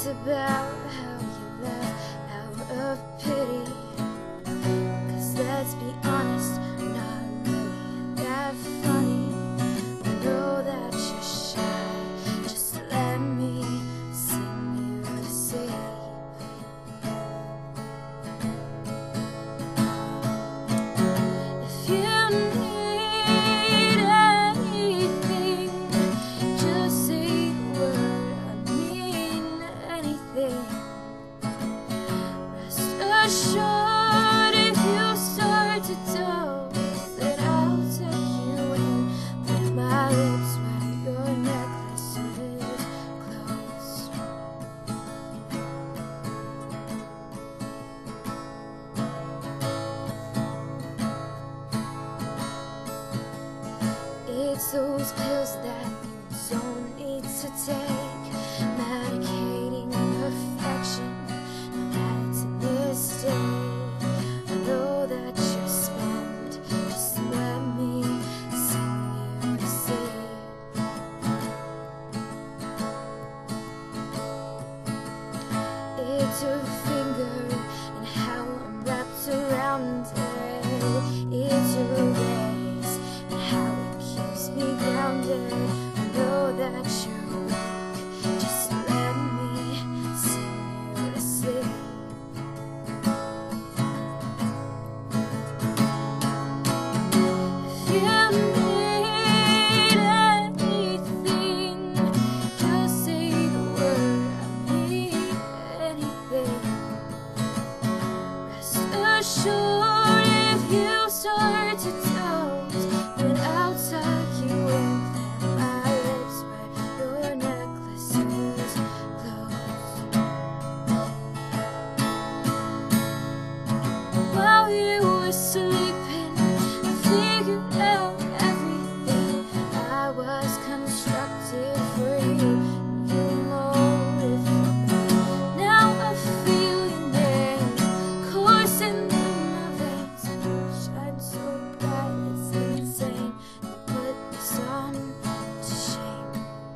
It's about how you laugh out of pity. 'Cause let's be honest, I'm not really that funny. I know that you're shy, just let me sing you to sleep. If you need anything, just say the word, I mean anything. Rest assured, if you start to doze, then I'll take you in, put my lips where your necklace is closed. It's those pills that you don't need to take, medicating perfection, now that it's a mistake. I know that you're spent, just let me sing you to sleep. It's your finger and how I'm wrapped around it. It's your rays and how it keeps me grounded. I know that you're weak, just let me sing you to sleep. If you need anything, just say the word, I mean anything. Rest assured, if you start to doze, then I'll tuck you in, plant my lips where your necklace is closed. While you were sleeping, I figured out everything. I was constructed for you, and you molded for me. Now I feel your name coursing through my veins, and you shine so bright, it's insane. You put the sun to shame.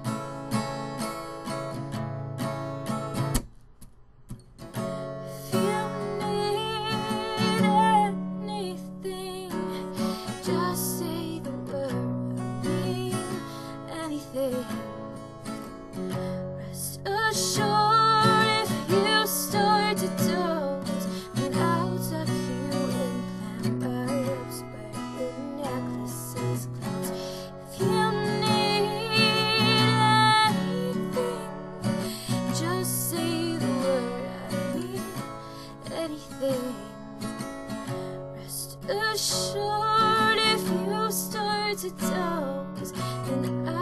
If you need anything, just say the word, I mean anything. Rest assured, if you start to doze, then I'll tuck you in, plant my lips where your necklace is closed. If you need anything, just say the word, I mean anything. Rest assured, if you start to doze, then